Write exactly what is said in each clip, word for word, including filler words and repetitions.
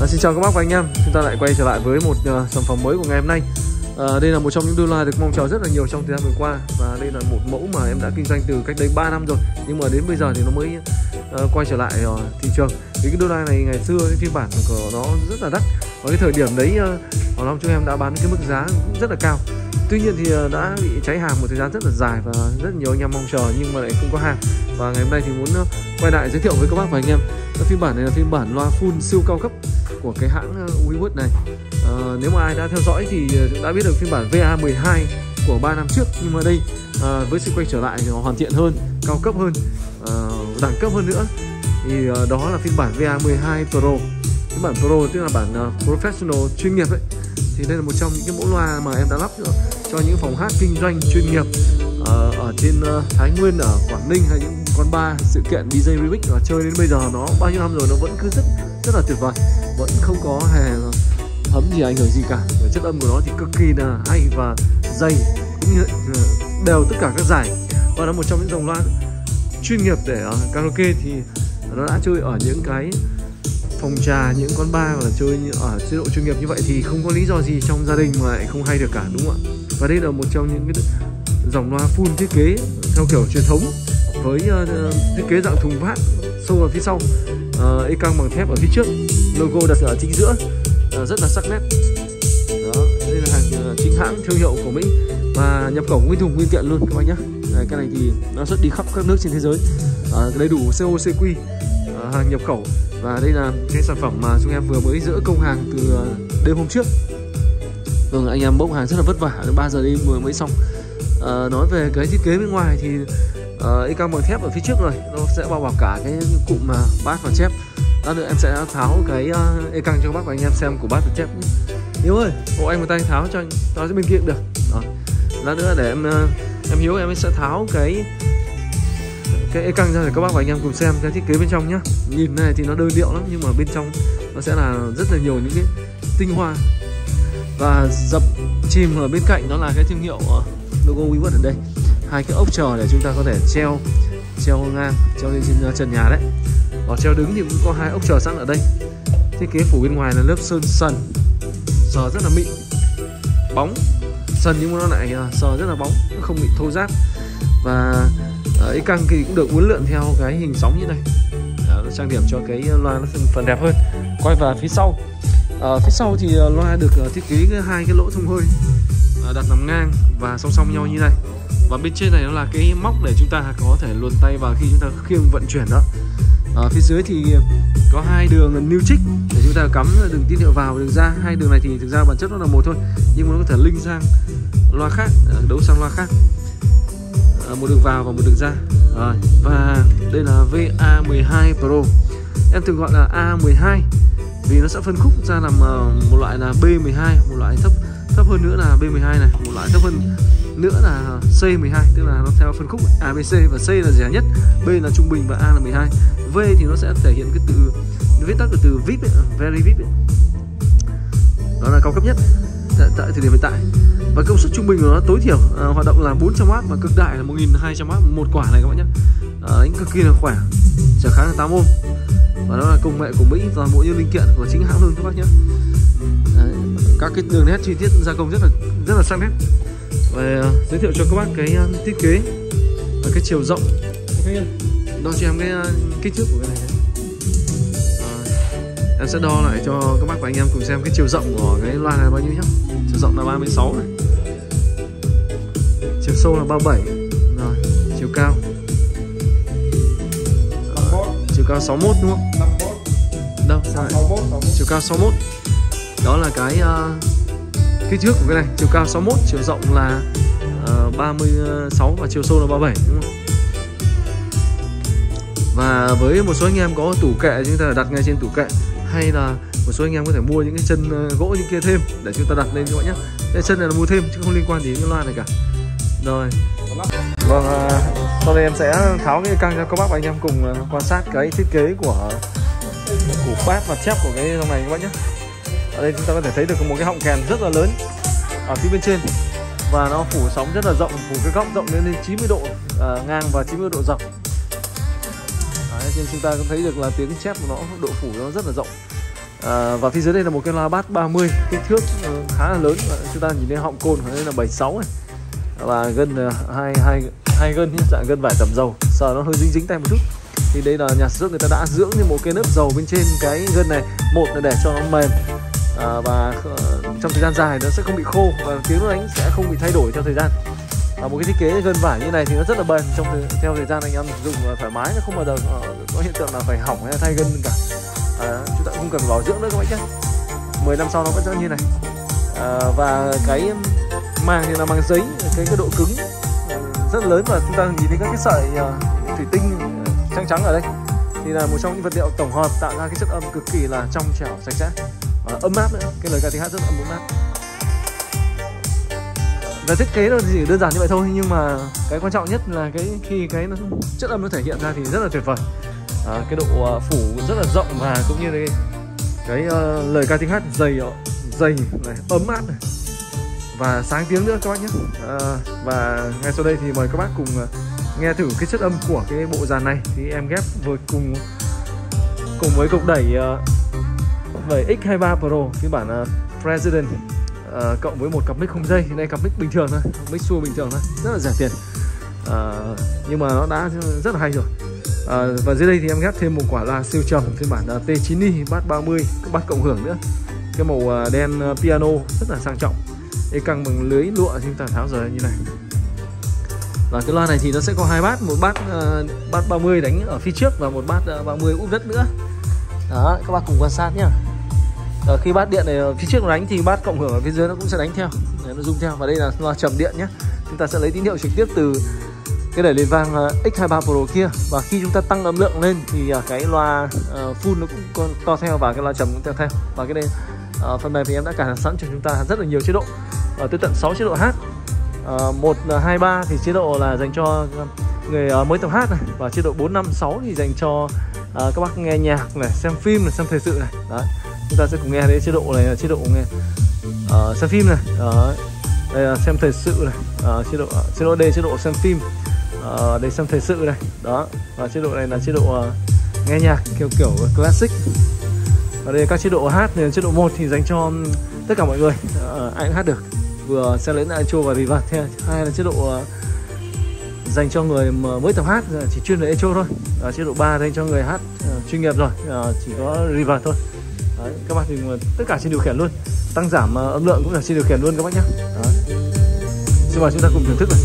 À, xin chào các bác và anh em, chúng ta lại quay trở lại với một uh, sản phẩm mới của ngày hôm nay. À, đây là một trong những đôi loa được mong chờ rất là nhiều trong thời gian vừa qua, và đây là một mẫu mà em đã kinh doanh từ cách đây ba năm rồi, nhưng mà đến bây giờ thì nó mới uh, quay trở lại uh, thị trường. Vì cái đôi loa này ngày xưa cái phiên bản của nó rất là đắt, và cái thời điểm đấy uh, Hoàng Long chúng em đã bán cái mức giá cũng rất là cao. Tuy nhiên thì uh, đã bị cháy hàng một thời gian rất là dài và rất nhiều anh em mong chờ nhưng mà lại không có hàng. Và ngày hôm nay thì muốn uh, quay lại giới thiệu với các bác và anh em cái phiên bản này là phiên bản loa full siêu cao cấp của cái hãng WeWork này. À, nếu mà ai đã theo dõi thì đã biết được phiên bản V A mười hai của ba năm trước, nhưng mà đây à, với sự quay trở lại nó hoàn thiện hơn, cao cấp hơn, à, đẳng cấp hơn nữa, thì à, đó là phiên bản V A mười hai Pro. Phiên bản Pro tức là bản uh, professional chuyên nghiệp ấy. Thì đây là một trong những cái mẫu loa mà em đã lắp cho những phòng hát kinh doanh chuyên nghiệp uh, ở trên uh, Thái Nguyên, ở Quảng Ninh, hay những quán bar, sự kiện đi jay remix, và chơi đến bây giờ nó bao nhiêu năm rồi nó vẫn cứ rất rất là tuyệt vời, vẫn không có hề thấm gì ảnh hưởng gì cả. Và chất âm của nó thì cực kỳ là hay và dày, cũng như đều tất cả các giải, và là một trong những dòng loa chuyên nghiệp để uh, karaoke. Thì nó đã chơi ở những cái phòng trà, những quán bar, và chơi ở chế độ chuyên nghiệp như vậy thì không có lý do gì trong gia đình mà lại không hay được cả, đúng không ạ? Và đây là một trong những cái dòng loa full thiết kế theo kiểu truyền thống, với uh, thiết kế dạng thùng phát sâu ở phía sau, uh, e căng bằng thép ở phía trước, logo đặt ở chính giữa, uh, rất là sắc nét. Đó, đây là hàng uh, chính hãng thương hiệu của Mỹ và nhập khẩu nguyên thùng nguyên tiện luôn các bác nhé. Đây, cái này thì nó xuất đi khắp các nước trên thế giới, uh, đầy đủ xê ô xê quy, uh, hàng nhập khẩu. Và đây là cái sản phẩm mà chúng em vừa mới dỡ công hàng từ uh, đêm hôm trước. Vâng, anh em bốc hàng rất là vất vả, đến ba giờ đêm vừa mới xong. Uh, nói về cái thiết kế bên ngoài thì uh, e căng bằng thép ở phía trước rồi, nó sẽ bao bọc cả cái cụm mà uh, bass và chép. Đó nữa em sẽ tháo cái uh, e căng cho các bác và anh em xem của bass và chép nhé. Hiếu ơi, hộ anh một tay tháo cho anh, tháo cho bên kia cũng được. Đó. Đó nữa để em uh, em Hiếu em sẽ tháo cái cái e căng ra để các bác và anh em cùng xem cái thiết kế bên trong nhá. Nhìn này thì nó đơn điệu lắm, nhưng mà bên trong nó sẽ là rất là nhiều những cái tinh hoa. Và dập chìm ở bên cạnh đó là cái thương hiệu uh, logo WeWork ở đây. Hai cái ốc chờ để chúng ta có thể treo treo ngang, treo lên trên uh, trần nhà đấy. Ở treo đứng thì cũng có hai ốc chờ sẵn ở đây. Thiết kế phủ bên ngoài là lớp sơn sần, sờ rất là mịn, bóng sần nhưng mà nó lại uh, sờ rất là bóng, nó không bị thô ráp. Và uh, e căng thì cũng được uốn lượn theo cái hình sóng như này. Đó, nó trang điểm cho cái loa nó phần đẹp hơn. Quay vào phía sau, uh, phía sau thì uh, loa được uh, thiết kế hai cái lỗ thông hơi uh, đặt nằm ngang và song song nhau như này. Và bên trên này nó là cái móc để chúng ta có thể luồn tay vào khi chúng ta khiêng vận chuyển đó. Ở phía dưới thì có hai đường new trích để chúng ta cắm đường tín hiệu vào, đường ra. Hai đường này thì thực ra bản chất nó là một thôi, nhưng mà nó có thể link sang loa khác, đấu sang loa khác. Một đường vào và một đường ra. Rồi. Và đây là V A mười hai Pro. Em thường gọi là A mười hai vì nó sẽ phân khúc ra làm một loại là B mười hai, một loại thấp thấp hơn nữa là B mười hai này, một loại thấp hơn nữa là C mười hai, tức là nó theo phân khúc A B C, và C là rẻ nhất, B là trung bình và A là mười hai. V thì nó sẽ thể hiện cái từ viết tắt của từ vê i pê ấy, very vê i pê ấy. Đó là cao cấp nhất tại, tại thời điểm hiện tại. Và công suất trung bình của nó tối thiểu à, hoạt động là bốn trăm oát và cực đại là một nghìn hai trăm oát một quả này các bạn nhé. À, đánh cực kỳ là khỏe, trở kháng là tám ôm. Và đó là công nghệ của Mỹ, toàn bộ những linh kiện của chính hãng luôn các bác nhé. Đấy, các cái đường nét chi tiết gia công rất là rất là sắc nét. Và uh, giới thiệu cho các bác cái uh, thiết kế và cái chiều rộng. Đo cho em cái uh, kích thước của cái này. Uh, em sẽ đo lại cho các bác và anh em cùng xem cái chiều rộng của cái loa này bao nhiêu nhé. Chiều rộng là ba mươi sáu này, chiều sâu là ba mươi bảy, rồi chiều cao uh, chiều cao sáu mươi mốt đúng không? Đâu? Sai. Chiều cao sáu mươi mốt. Đó là cái uh, kích thước của cái này, chiều cao sáu mươi mốt, chiều rộng là uh, ba mươi sáu và chiều sâu là ba mươi bảy, đúng không? Và với một số anh em có tủ kệ, chúng ta đặt ngay trên tủ kệ, hay là một số anh em có thể mua những cái chân uh, gỗ như kia thêm để chúng ta đặt lên các bạn nhé. Cái chân này là mua thêm chứ không liên quan gì đến cái loa này cả. Rồi. Vâng, uh, sau đây em sẽ tháo cái căng cho các bác và anh em cùng uh, quan sát cái thiết kế của của bass và chép của cái dòng này các bác nhé. Ở đây chúng ta có thể thấy được một cái họng kèn rất là lớn ở phía bên trên, và nó phủ sóng rất là rộng, phủ cái góc rộng lên đến chín mươi độ uh, ngang và chín mươi độ dọc. Đấy, nên chúng ta cũng thấy được là tiếng chép của nó, độ phủ nó rất là rộng. à, và phía dưới đây là một cái loa bass ba mươi, kích thước uh, khá là lớn. Chúng ta nhìn thấy họng cồn của đây là bảy mươi sáu này, và gân uh, hai hai hai gân nhé, dạng gân vải tẩm dầu, sờ nó hơi dính dính tay một chút. Thì đây là nhà sản xuất người ta đã dưỡng thêm một cái lớp dầu bên trên cái gân này, một là để cho nó mềm, à, và uh, trong thời gian dài nó sẽ không bị khô và tiếng nó đánh sẽ không bị thay đổi theo thời gian. À, một cái thiết kế gân vải như này thì nó rất là bền trong thời, theo thời gian anh em dùng thoải mái, nó không bao giờ uh, có hiện tượng là phải hỏng hay là thay gân cả. À, chúng ta không cần bảo dưỡng nữa các bạn nhé, mười năm sau nó vẫn sẽ như này. À, và cái màng thì là màng giấy, cái cái độ cứng rất lớn, và chúng ta nhìn thấy các cái sợi uh, thủy tinh trắng trắng ở đây thì là một trong những vật liệu tổng hợp tạo ra cái chất âm cực kỳ là trong trẻo, sạch sẽ và ấm áp nữa. Cái lời ca tiếng hát rất ấm áp. Và thiết kế nó chỉ đơn giản như vậy thôi, nhưng mà cái quan trọng nhất là cái khi cái nó, chất âm nó thể hiện ra thì rất là tuyệt vời. À, cái độ uh, phủ rất là rộng, và cũng như cái, cái uh, lời ca tiếng hát dày dày này, ấm áp này và sáng tiếng nữa các bác nhé. À, và ngay sau đây thì mời các bác cùng uh, nghe thử cái chất âm của cái bộ dàn này. Thì em ghép với cùng cùng với cục đẩy uh, bảy x hai mươi ba Pro phiên bản uh, President, uh, cộng với một cặp mic không dây. Thì đây cặp mic bình thường thôi, mic xua bình thường thôi, rất là rẻ tiền, uh, nhưng mà nó đã rất là hay rồi. À, và dưới đây thì em ghép thêm một quả loa siêu trầm phiên bản uh, T chín i bass ba mươi, bass cộng hưởng nữa. Cái màu uh, đen uh, piano rất là sang trọng, cái căng bằng lưới lụa thì chúng ta tháo rời như này. Và cái loa này thì nó sẽ có hai bass, một bass uh, bass ba mươi đánh ở phía trước và một bass uh, ba mươi úp đất nữa. Đó, các bác cùng quan sát nhá. À, khi bass điện này ở phía trước nó đánh thì bass cộng hưởng ở phía dưới nó cũng sẽ đánh theo, nó rung theo. Và đây là loa trầm điện nhé. Chúng ta sẽ lấy tín hiệu trực tiếp từ cái đẩy lên vang uh, X hai mươi ba Pro kia, và khi chúng ta tăng âm lượng lên thì uh, cái loa uh, full nó cũng to theo, và cái loa trầm cũng theo theo. Và cái đây uh, phần mềm thì em đã cài sẵn cho chúng ta rất là nhiều chế độ, uh, tới tận sáu chế độ hát. Uh, một, hai, ba thì chế độ là dành cho người uh, mới tập hát này, và chế độ bốn, năm, sáu thì dành cho uh, các bác nghe nhạc này, xem phim này, xem thời sự này. Đấy, chúng ta sẽ cùng nghe đấy. Chế độ này là chế độ nghe uh, xem phim này, uh, đây là xem thời sự này, uh, chế độ uh, chế độ D chế độ xem phim, uh, đây xem thời sự này. Đó, và chế độ này là chế độ uh, nghe nhạc kiểu kiểu classic. Và đây các chế độ hát thì chế độ một thì dành cho tất cả mọi người, uh, ai cũng hát được, vừa xem lẫn echo và reverb. Hai là chế độ uh, dành cho người mà mới tập hát, chỉ chuyên về echo thôi. Uh, chế độ ba dành cho người hát uh, chuyên nghiệp rồi, uh, chỉ có reverb thôi. Đấy, các bác thì tất cả trên điều khiển luôn, tăng giảm uh, âm lượng cũng là trên điều khiển luôn các bác nhé. Xin mời chúng ta cùng thưởng thức này.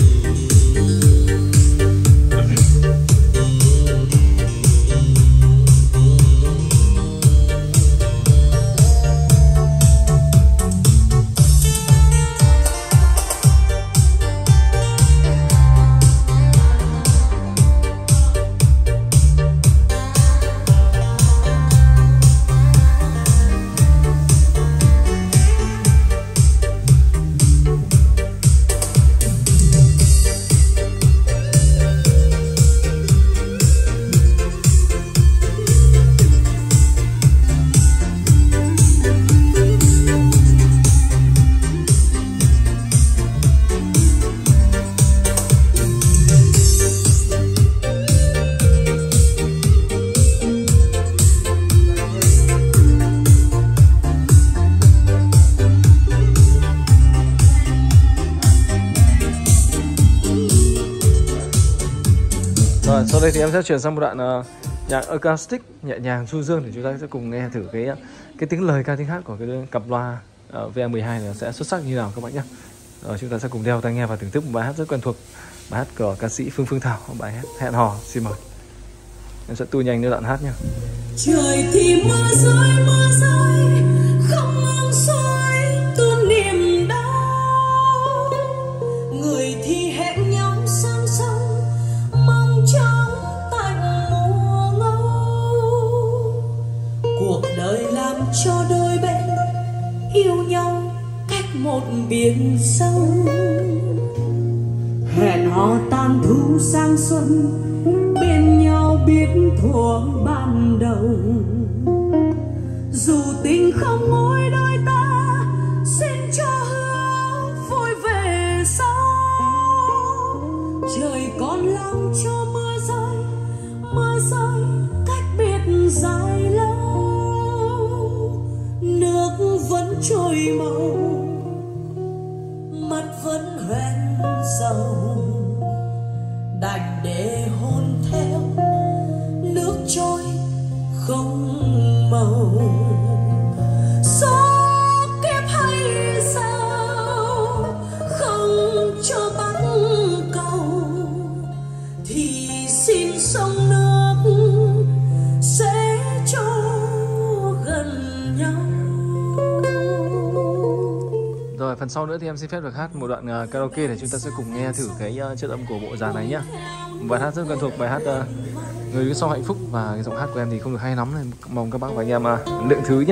Rồi, sau đây thì em sẽ chuyển sang một đoạn uh, nhạc acoustic nhẹ nhàng du dương để chúng ta sẽ cùng nghe thử cái cái tiếng lời ca tiếng hát của cái cặp loa uh, V A mười hai này sẽ xuất sắc như nào các bạn nhé. Rồi, chúng ta sẽ cùng đeo tai nghe và thưởng thức một bài hát rất quen thuộc, bài hát của ca sĩ Phương Phương Thảo, bài hát Hẹn Hò. Xin mời. Em sẽ tua nhanh đến đoạn hát nha. Trời thì mưa rơi mưa rơi không mong xoay tuôn niềm đau, người thì hẹn nhau sang sông mong trong tạnh mùa ngâu. Cuộc đời làm cho đôi bên yêu nhau cách một biển sâu, hẹn hò tan thu sang xuân bên nhau biết thuở ban đầu. Dù tình không ngồi đôi ta xin cho hứa vui về sau. Trời còn lòng cho mưa rơi, mưa rơi cách biệt dài lâu. trôi màu, mắt vẫn hoen dầu, đành để hôn theo nước trôi không màu. Số kiếp hay sao không cho bắc cầu, thì xin sông nước sẽ cho gần nhau. Rồi phần sau nữa thì em xin phép được hát một đoạn uh, karaoke để chúng ta sẽ cùng nghe thử cái uh, chất âm của bộ dàn này nhé. Bài hát rất quen thuộc, bài hát uh, Người Đứng Sau Hạnh Phúc, và cái giọng hát của em thì không được hay lắm nên mong các bác và anh em uh, lượng thứ nhé.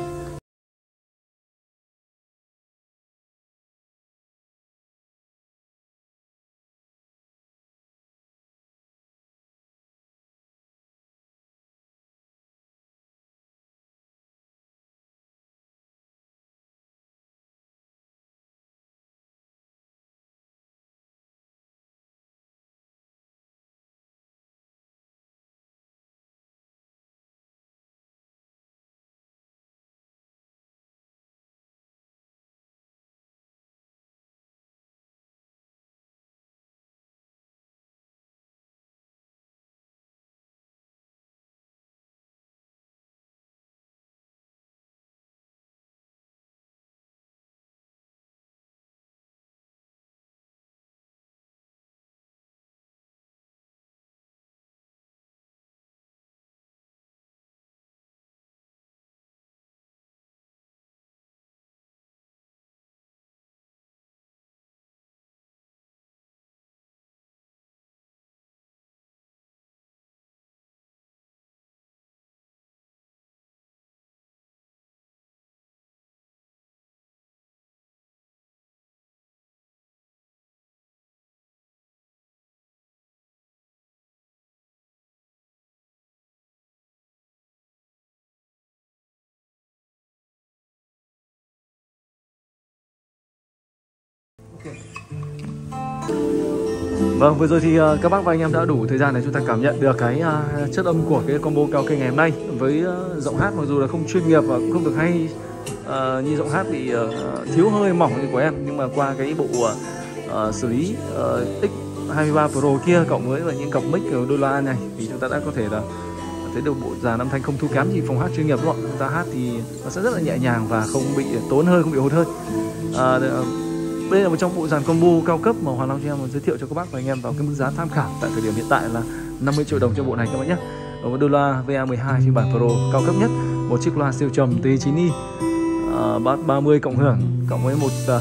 Vâng, vừa rồi thì uh, các bác và anh em đã đủ thời gian để chúng ta cảm nhận được cái uh, chất âm của cái combo karaoke ngày hôm nay. Với uh, giọng hát mặc dù là không chuyên nghiệp và cũng không được hay uh, như giọng hát bị uh, thiếu hơi mỏng như của em, nhưng mà qua cái bộ uh, uh, xử lý uh, X hai mươi ba Pro kia cộng với những cặp mic ở đôi loa này thì chúng ta đã có thể là thấy được bộ dàn âm thanh không thua kém gì phòng hát chuyên nghiệp đúng không? Chúng ta hát thì nó sẽ rất là nhẹ nhàng và không bị tốn hơi, không bị hụt hơi. Uh, Đây là một trong bộ dàn combo cao cấp mà Hoàng Long cho em muốn giới thiệu cho các bác và anh em vào cái mức giá tham khảo tại thời điểm hiện tại là năm mươi triệu đồng cho bộ này các bạn nhé. Ở một đôi loa V A mười hai phiên bản Pro cao cấp nhất, một chiếc loa siêu trầm T chín i uh, ba mươi cộng hưởng cộng với một uh,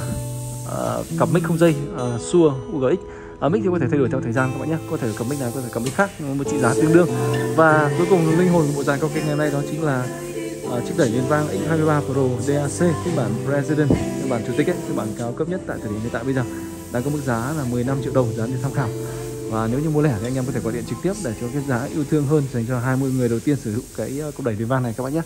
uh, cặp mic không dây uh, Shure U G X. Uh, mic thì có thể thay đổi theo thời gian các bạn nhé, có thể cầm mic này, có thể cầm mic khác, một trị giá tương đương. Và cuối cùng linh hồn của bộ dàn karaoke ngày hôm nay đó chính là Uh, chiếc đẩy liên vang X hai mươi ba Pro D A C phiên bản President, phiên bản chủ tịch ấy, phiên bản cao cấp nhất tại thời điểm hiện tại bây giờ đang có mức giá là mười lăm triệu đồng, giá để tham khảo. Và nếu như mua lẻ thì anh em có thể gọi điện trực tiếp để cho cái giá yêu thương hơn dành cho hai mươi người đầu tiên sử dụng cái uh, cục đẩy liên vang này các bạn nhé.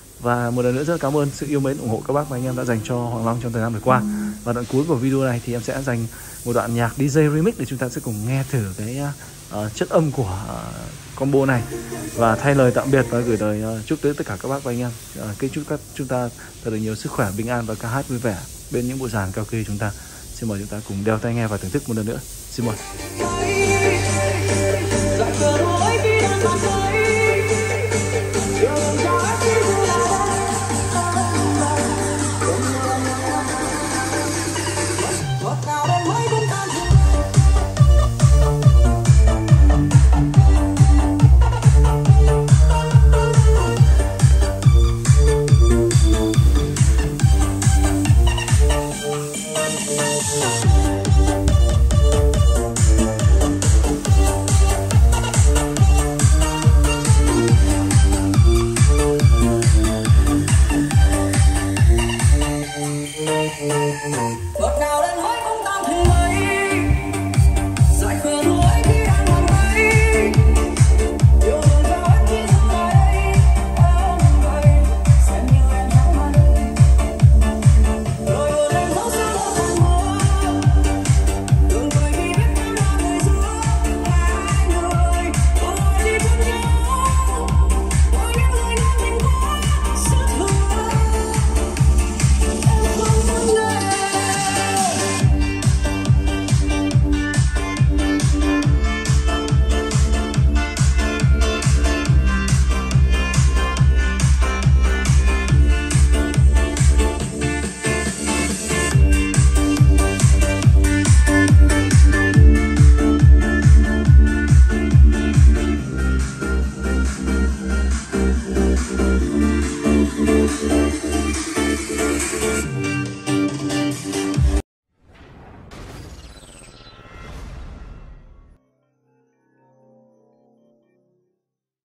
Và một lần nữa rất cảm ơn sự yêu mến ủng hộ các bác và anh em đã dành cho Hoàng Long trong thời gian vừa qua. Và đoạn cuối của video này thì em sẽ dành một đoạn nhạc D J remix để chúng ta sẽ cùng nghe thử cái uh, chất âm của uh, combo này, và thay lời tạm biệt và gửi lời uh, chúc tới tất cả các bác và anh em. Uh, kính chúc các chúng ta thật là nhiều sức khỏe, bình an và ca hát vui vẻ bên những bộ dàn karaoke chúng ta. Xin mời chúng ta cùng đeo tai nghe và thưởng thức một lần nữa. Xin mời.